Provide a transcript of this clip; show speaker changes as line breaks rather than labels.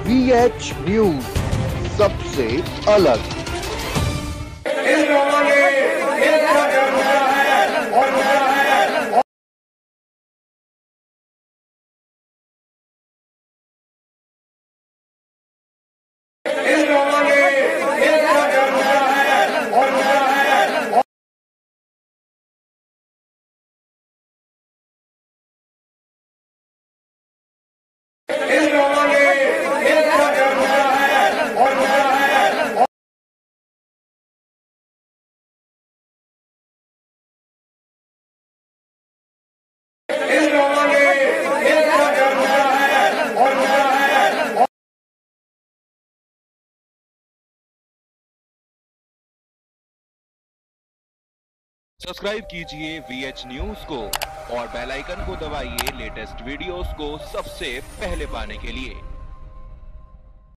VH news, सबसे अलग।
Subscribe कीजिए VH न्यूज को और बेल आइकन को दबाइए लेटेस्ट वीडियोस को सबसे पहले पाने के लिए।